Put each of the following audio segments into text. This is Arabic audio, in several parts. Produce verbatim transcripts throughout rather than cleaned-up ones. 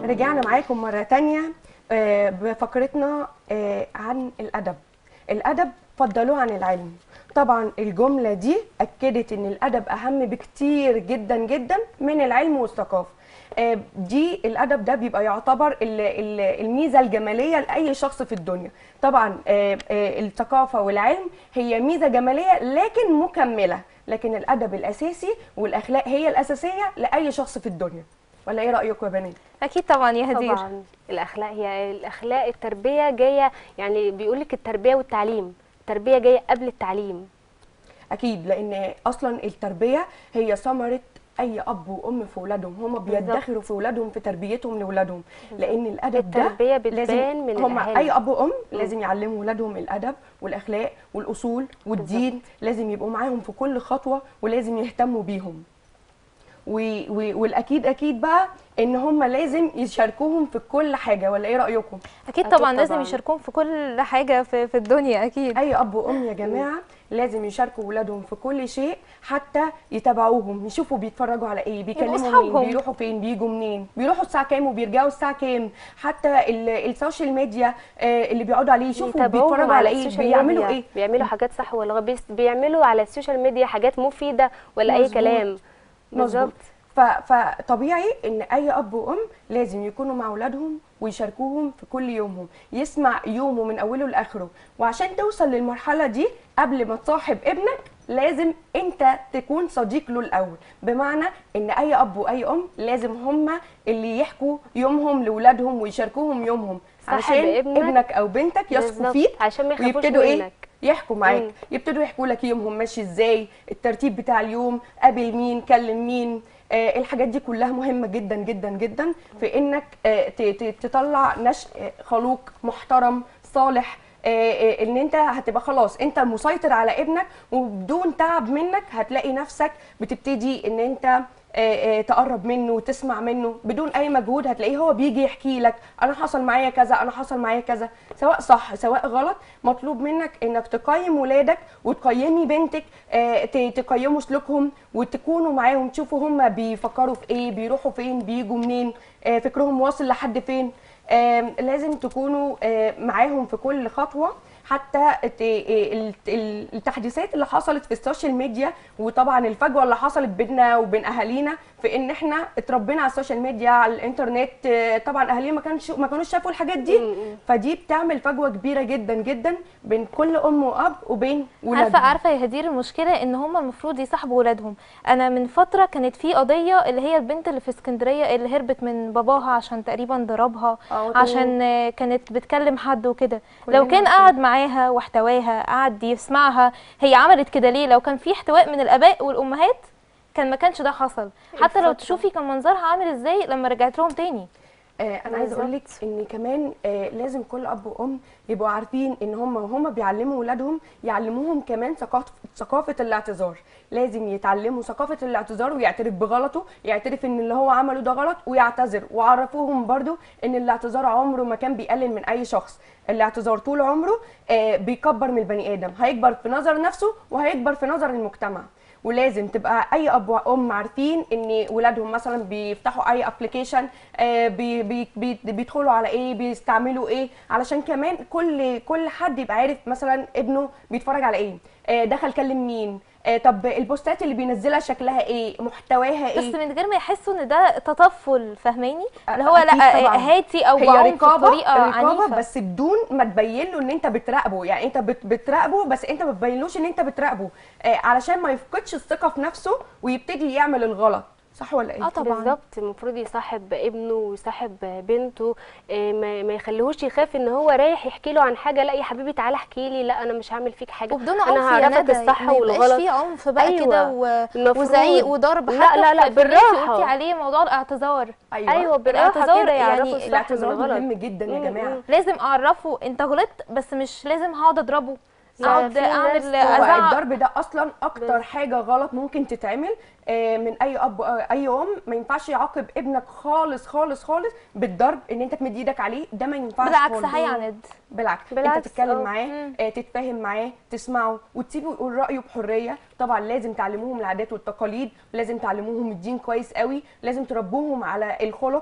رجعنا معاكم مرة تانية آه، بفقرتنا آه، عن الأدب. الأدب فضلوه عن العلم. طبعا الجملة دي أكدت إن الأدب أهم بكتير جدا جدا من العلم والثقافة. آه، دي الأدب ده بيبقى يعتبر ال- ال- الميزة الجمالية لأي شخص في الدنيا. طبعا آه، آه، الثقافة والعلم هي ميزة جمالية لكن مكملة، لكن الأدب الأساسي والأخلاق هي الأساسية لأي شخص في الدنيا. ولا إيه رأيكم يا بنات؟ اكيد طبعا يا هدير. طبعا الاخلاق، هي الاخلاق التربيه جايه، يعني بيقول لك التربيه والتعليم، التربيه جايه قبل التعليم. اكيد، لان اصلا التربيه هي ثمره اي اب وام في اولادهم، هم بيدخروا في اولادهم في تربيتهم لاولادهم، لان الادب ده التربيه لازم بتبان من هم الاهالي. اي اب وام لازم يعلموا اولادهم الادب والاخلاق والاصول والدين، لازم يبقوا معاهم في كل خطوه ولازم يهتموا بيهم. و- و- والاكيد اكيد بقى ان هم لازم يشاركوهم في كل حاجه. ولا ايه رايكم؟ اكيد أكيد طبعا لازم طبعاً. يشاركوهم في كل حاجه في, في الدنيا اكيد. اي اب وام يا جماعه لازم يشاركوا ولادهم في كل شيء، حتى يتابعوهم، يشوفوا بيتفرجوا على ايه، بيكلموا مين، أصحابهم. بيروحوا فين، بيجوا منين، بيروحوا الساعه كام وبيرجعوا الساعه كام. حتى ال- السوشيال ميديا آه، اللي بيقعدوا عليه يشوفوا يتابعوهم بيتفرجوا على ايه، السوشيال بيعملوا ميديا. ايه. بيعملوا حاجات صح ولا غلط، بيس- بيعملوا على السوشيال ميديا حاجات مفيده ولا اي مظبوط. كلام. مظبوط. بالظبط. ف- فطبيعي ان اي اب وام لازم يكونوا مع اولادهم ويشاركوهم في كل يومهم، يسمع يومه من اوله لاخره. وعشان توصل للمرحله دي قبل ما تصاحب ابنك لازم انت تكون صديق له الاول، بمعنى ان اي اب واي ام لازم هما اللي يحكوا يومهم لاولادهم ويشاركوهم يومهم، صاحب عشان ابنك. ابنك او بنتك يثقوا بالظبط. فيك عشان ما يخافوش ويبتدوا ايه منك. يحكوا معاك. مم. يبتدوا يحكوا لك يومهم ماشي ازاي، الترتيب بتاع اليوم، قابل مين، كلم مين. آه الحاجات دي كلها مهمه جدا جدا جدا في انك آه ت- ت- تطلع نشء آه، خلوق محترم صالح. آه آه ان انت هتبقى خلاص انت مسيطر على ابنك، وبدون تعب منك هتلاقي نفسك بتبتدي ان انت آه، آه، تقرب منه وتسمع منه بدون اي مجهود. هتلاقيه هو بيجي يحكي لك انا حصل معايا كذا، انا حصل معايا كذا، سواء صح سواء غلط. مطلوب منك انك تقيم ولادك وتقيمي بنتك، آه، ت- تقيموا سلوكهم وتكونوا معاهم، تشوفوا هم بيفكروا في ايه، بيروحوا فين، بيجوا منين، آه، فكرهم واصل لحد فين. آم، لازم تكونوا آه، معاهم في كل خطوه. حتى الت- ال- ال- التحديثات اللي حصلت في السوشيال ميديا، وطبعا الفجوه اللي حصلت بيننا وبين اهالينا في ان احنا اتربينا على السوشيال ميديا على الانترنت. آه، طبعا اهالينا ما كانش ما كانوش شافوا الحاجات دي، فدي بتعمل فجوه كبيره جدا جدا بين كل ام واب وبين ولادهم. عارفه عارفه يا هدير، المشكله ان هم المفروض يصاحبوا ولادهم. انا من فتره كانت في قضيه اللي هي البنت اللي في اسكندريه اللي هربت من باباها عشان تقريبا ضربها، آه، عشان آه، كانت بتكلم حد وكده. كلنا لو كان عارفين. قعد معاها واحتواها، قعد يسمعها هي عملت كده ليه، لو كان في احتواء من الاباء والامهات كان ما كانش ده حصل. حتى لو الفترة. تشوفي كان منظرها عامل ازاي لما رجعت لهم تاني. آه، انا عايزه اقول لك ان كمان آه، لازم كل اب وام يبقوا عارفين ان هم وهم بيعلموا ولادهم يعلموهم كمان ثقافه ثقافه الاعتذار. لازم يتعلموا ثقافه الاعتذار ويعترف بغلطه، يعترف ان اللي هو عمله ده غلط ويعتذر. وعرفوهم برضو ان الاعتذار عمره ما كان بيقلل من اي شخص. الاعتذار طول عمره آه، بيكبر من البني ادم، هيكبر في نظر نفسه وهيكبر في نظر المجتمع. ولازم تبقى اي اب وام عارفين ان ولادهم مثلا بيفتحوا اي ابلكيشن، بي بي بي بيدخلوا على ايه، بيستعملوا ايه، علشان كمان كل كل حد يبقى عارف مثلا ابنه بيتفرج على ايه، آه، دخل كلم مين، آه، طب البوستات اللي بينزلها شكلها ايه، محتواها بس ايه. من غير ما يحسوا ان ده تطفل، فاهماني؟ اللي هو أكيد لا طبعاً. هاتي او هي بعنف رقابه بطريقه رقابه عنيفه. بس بدون ما تبين له ان انت بتراقبه. يعني انت بت- بتراقبه بس انت ما تبينلوش ان انت بتراقبه، آه، علشان ما يفقدش الثقه في نفسه ويبتدي يعمل الغلط. صح ولا ايه؟ اه طبعا. بالظبط. المفروض يصاحب ابنه ويصاحب بنته، إيه، ما ما يخليهوش يخاف ان هو رايح يحكي له عن حاجه. لا يا حبيبي تعالى احكي لي، لا انا مش هعمل فيك حاجه، وبدون انا عنف يا هعرفك ندى، الصح ما يبقاش والغلط. في عنف بقى أيوة. كده و... المفروض. وزعيق وضرب. لا حتى لا لا في- في اللي انت بالراحة. قلتي عليه موضوع الاعتذار. ايوه بالراحه الاعتذار كده يعرفوا يعني الصح من الاعتذار الغلط. مهم جدا يا مم، جماعه. مم. لازم اعرفه انت غلطت، بس مش لازم هقعد اضربه، اقعد في ناس اعمل هو هو ازعق. الضرب ده اصلا اكتر حاجه غلط ممكن تتعمل آه، من اي اب آه، اي ام. ما ينفعش يعاقب ابنك خالص خالص خالص بالضرب، ان انت تمد ايدك عليه، ده ما ينفعش بالعكس خالص. هيعند. بالعكس, بالعكس، انت تتكلم اه. معاه، مم. آه، تتفاهم معاه، تسمعه وتسيبه يقول رايه بحريه. طبعا لازم تعلموهم العادات والتقاليد، ولازم تعلموهم الدين كويس قوي، لازم تربوهم على الخلق.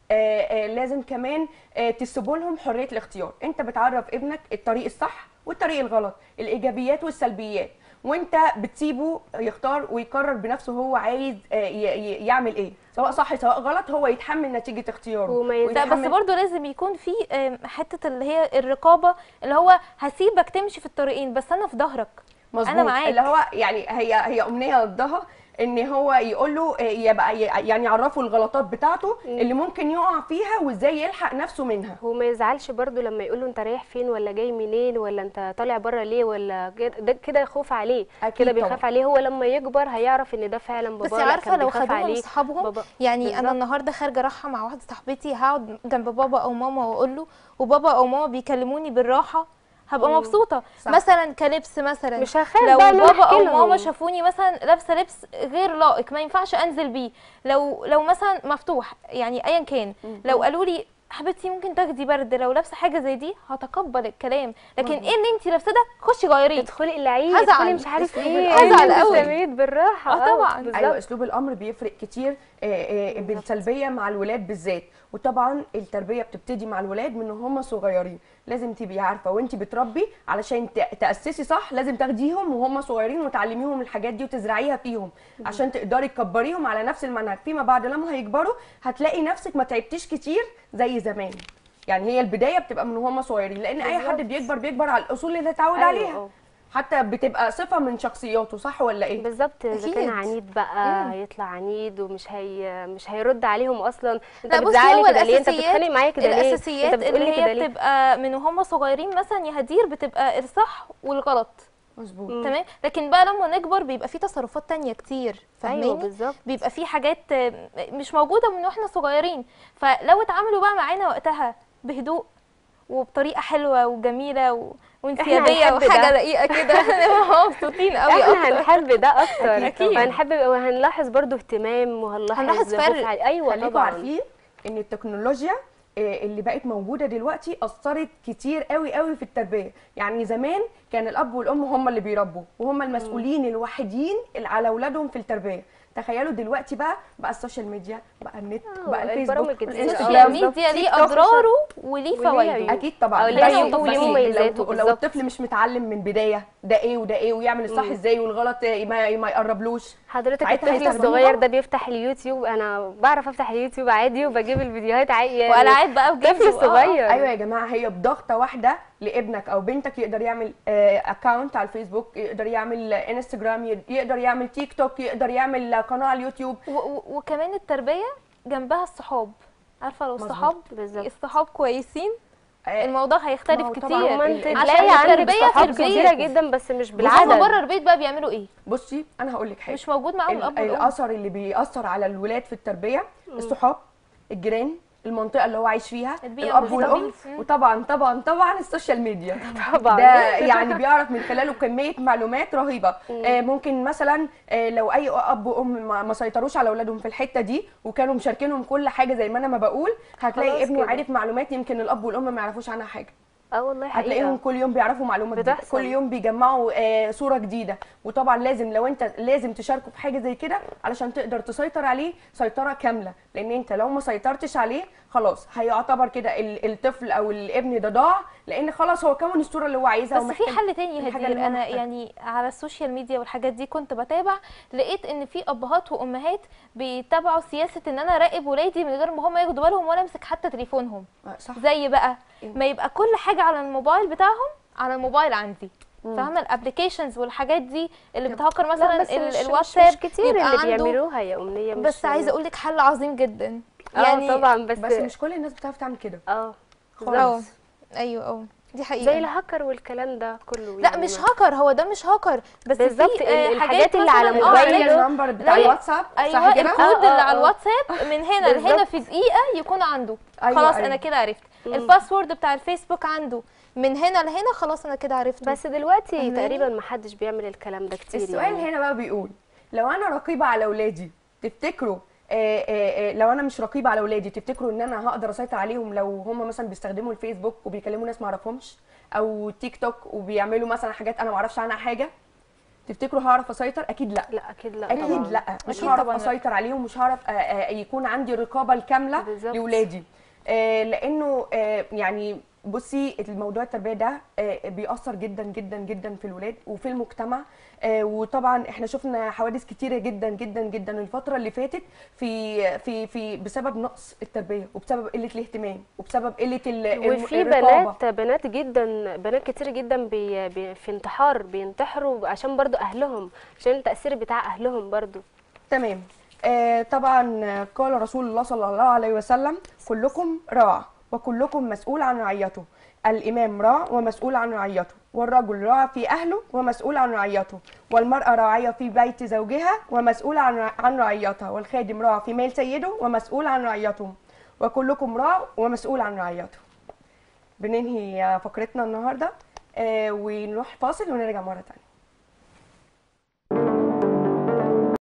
آه آه لازم كمان آه تسيبوا لهم حريه الاختيار. انت بتعرف ابنك الطريق الصح والطريق الغلط، الايجابيات والسلبيات، وانت بتسيبه يختار ويقرر بنفسه هو عايز آه ي- ي- يعمل ايه، سواء صح سواء غلط، هو يتحمل نتيجه اختياره. وما يز- لا بس ويتحمل- برضو لازم يكون في آم، حته اللي هي الرقابه، اللي هو هسيبك تمشي في الطريقين بس انا في ظهرك. مظبوط. انا معاك. اللي هو يعني هي هي امنيه ضدها ان هو يقول له آه، يبقى ي- يعني يعرفه الغلطات بتاعته اللي ممكن يقع فيها وازاي يلحق نفسه منها. هو ما يزعلش برضو لما يقول له انت رايح فين ولا جاي منين ولا انت طالع بره ليه ولا كده- ده كده خوف عليه، أكيد كده بيخاف طبعا. عليه. هو لما يكبر هيعرف ان ده فعلا بابا. بس لا، عارفه كان لو بيخاف خدوها عليه لاصحابهم، بابا. يعني بالظبط. انا النهارده خارجه رايحه مع واحده صاحبتي، هقعد جنب بابا او ماما واقول له، وبابا او ماما بيكلموني بالراحه، هبقى مبسوطه. صح. مثلا كلبس مثلا، مش هخاف لو بقى إن أنا بابا أحكي او لهم. ماما شافوني مثلا لابسه لبس غير لائق ما ينفعش انزل بيه، لو لو مثلا مفتوح يعني ايا كان، لو قالوا لي حبيبتي ممكن تاخدي برد لو لابسه حاجه زي دي، هتقبل الكلام. لكن ايه اللي انت لابسه ده، خشي غيريه. ادخلي العيد، هزعل. ادخلي مش عارف أسلوب ايه، الأمر هزعل البسي قوي. سميد بالراحه. اه طبعا. بالظبط. ايوه اسلوب الامر بيفرق كتير آه، آه، بالسلبيه مع الولاد بالذات. وطبعا التربيه بتبتدي مع الولاد من هم صغيرين. لازم تبقي عارفه وانت بتربي علشان ت- تاسسي صح، لازم تاخديهم وهم صغيرين وتعلميهم الحاجات دي وتزرعيها فيهم عشان تقدري تكبريهم على نفس المنهج. فيما بعد لما هيكبروا هتلاقي نفسك ما تعبتيش كتير زي زمان. يعني هي البدايه بتبقى من هم صغيرين، لان اي حد بالظبط. بيكبر بيكبر على الاصول اللي اتعود أيوة، عليها. اه. حتى بتبقى صفه من شخصياته، صح ولا ايه؟ بالظبط. اذا كان أكيد. عنيد بقى هيطلع عنيد ومش هي مش هيرد عليهم اصلا. انت لا بصي، بتزعلي هو كده ليه؟ انت الاساسيات بتتخانق معايا كده ليه؟ الاساسيات انت بتقولي اللي كده هي ليه؟ بتبقى من وهم صغيرين مثلا يا هدير بتبقى الصح والغلط. مظبوط. مم. تمام. لكن بقى لما نكبر بيبقى في تصرفات تانية كتير، فاهماني؟ ايوه بالظبط. بيبقى في حاجات آه، مش موجوده من واحنا صغيرين، فلو اتعاملوا بقى معانا وقتها بهدوء وبطريقه حلوه وجميله و... وانسيابيه هنحب وحاجه ده. رقيقه كده هنبقى مبسوطين قوي احنا اكتر. هنحب ده اكتر. أكيد. وهنحب وهنلاحظ برضو اهتمام وهنلاحظ هنلاحظ خوف فرق. عليه. ايوه خليكوا طبعا. عارفين ان التكنولوجيا آه، اللي بقت موجوده دلوقتي اثرت كتير قوي قوي في التربيه. يعني زمان كان الاب والام هم اللي بيربوا وهم المسؤولين الوحيدين اللي على اولادهم في التربيه. تخيلوا دلوقتي بقى بقى السوشيال ميديا، بقى النت، آه، بقى البرامج الفيسبوك، الجديدة. السوشيال الانستجرام، ميديا ليه تيك توك. اضراره وليه وليه فوائده. عيوب. اكيد طبعا. أو بس ليه عيوب لو وليه لو- مميزاته لو بالظبط. الطفل مش متعلم من بدايه ده ايه وده ايه ويعمل الصح ازاي والغلط آه، ما ما يقربلوش. حضرتك ساعتها الطفل هيستخدموها. الصغير ده بيفتح اليوتيوب، انا بعرف افتح اليوتيوب عادي وبجيب الفيديوهات عادي يعني. والعاب بقى وجيمز طفل و- آه، آه. صغير. ايوه يا جماعه، هي بضغطه واحده لابنك او بنتك يقدر يعمل اكونت على الفيسبوك، يقدر يعمل آه، انستجرام، يقدر يعمل تيك توك، يقدر يعمل آه، قناه على اليوتيوب. و- و- وكمان التربيه جنبها الصحاب. عارفه لو مظبوط. الصحاب بالظبط. الصحاب كويسين آه، الموضوع ما هيختلف هو طبعاً. كتير. هما انت ال- تلاقي عشان عندك التربية في صحاب البيت. كتيره جدا بس مش هم بالعدد. بره البيت بقى بيعملوا ايه؟ بصي انا هقول لك حاجه. مش موجود معاهم ال- الاب والام. الاثر اللي بيأثر على الولاد في التربيه الصحاب، الجيران، المنطقه اللي هو عايش فيها، البيئة الاب والام، المحيطة بيه. وطبعا طبعا طبعا السوشيال ميديا. طبعا. ده يعني بيعرف من خلاله كميه معلومات رهيبه. آه ممكن مثلا آه لو اي اب وام ما ما سيطروش على اولادهم في الحته دي وكانوا مشاركينهم كل حاجه زي ما انا ما بقول، هتلاقي خلاص ابنه كده. عارف معلومات يمكن الاب والام ما يعرفوش عنها حاجه. اه والله هتلاقيهم حقيقه. كل يوم بيعرفوا معلومه جديده، بتحصل. كل يوم بيجمعوا آه صوره جديده. وطبعا لازم لو انت لازم تشاركه في حاجه زي كده علشان تقدر تسيطر عليه سيطره كامله. لان انت لو ما سيطرتش عليه خلاص هيعتبر كده ال- الطفل او الابن ده ضاع، لان خلاص هو كون الصوره اللي هو عايزها. بس في ومحتاج حل تاني يا الحاجة اللي هدير، هو انا محتاجها. يعني على السوشيال ميديا والحاجات دي كنت بتابع، لقيت ان في ابهات وامهات بيتبعوا سياسه ان انا اراقب ولادي من غير ما هم ياخدوا بالهم ولا امسك حتى تليفونهم. آه، صح. زي بقى إيه؟ ما يبقى كل حاجه على الموبايل بتاعهم على الموبايل عندي. فاهمه الابلكيشنز والحاجات دي اللي بتهكر مثلا لا بس ال- مش الواتساب مش كتير يبقى اللي عنده. بيعملوها يا امنيه. مش بس عايزه اقول لك حل عظيم جدا. اه يعني طبعا. بس بس مش كل الناس بتعرف تعمل كده اه خالص. اه ايوه اه دي حقيقه. زي الهاكر والكلام ده كله. لا يعني مش ما- هاكر، هو ده مش هاكر بس بالظبط، في ال- آه، الحاجات حاجات اللي على مثلاً- آه، موبايل زي زي- النمبر بتاع زي- الواتساب، صح ايوه كده؟ الكود آه، اللي آه، على آه. الواتساب من هنا لهنا بالظبط. في دقيقه يكون عنده. أيوة، خلاص أيوة. انا كده عرفت. الباسورد بتاع الفيسبوك عنده من هنا لهنا، خلاص انا كده عرفته. بس دلوقتي فاهماني؟ تقريبا ما حدش بيعمل الكلام ده كتير. السؤال يعني. هنا بقى بيقول لو انا رقيبه على اولادي تفتكروا آه آه آه لو انا مش رقيبه على اولادي تفتكروا ان انا هقدر اسيطر عليهم لو هم مثلا بيستخدموا الفيسبوك وبيكلموا ناس ما اعرفهمش او تيك توك وبيعملوا مثلا حاجات انا ما اعرفش عنها حاجه؟ تفتكروا هعرف اسيطر؟ اكيد لا. لا اكيد لا اكيد طبعا. لا، مش أكيد هعرف طبعاً لا. اسيطر عليهم، مش هعرف آه، آه، يكون عندي الرقابه الكامله بالظبط. لاولادي. آه، لانه آه، يعني بصي الموضوع التربيه ده آه، بيأثر جدا جدا جدا في الولاد وفي المجتمع. آه، وطبعا احنا شفنا حوادث كتيره جدا جدا جدا الفتره اللي فاتت في في في بسبب نقص التربيه وبسبب قله الاهتمام وبسبب قله ال- الم- وفي الرقابه. بنات بنات جدا بنات كتير جدا بي بي في انتحار، بينتحروا عشان برضو اهلهم، عشان التأثير بتاع اهلهم برضو. تمام. آه طبعا آه، قال رسول الله صلى الله عليه وسلم: كلكم راع وكلكم مسؤول عن رعيته. الإمام راع ومسؤول عن رعيته، والرجل راع في أهله ومسؤول عن رعيته، والمرأة راعية في بيت زوجها ومسؤول عن عن رعيتها، والخادم راع في مال سيده ومسؤول عن رعيته، وكلكم راع ومسؤول عن رعيته. بننهي آه، فقرتنا النهارده آه ونروح فاصل ونرجع مرة تانية.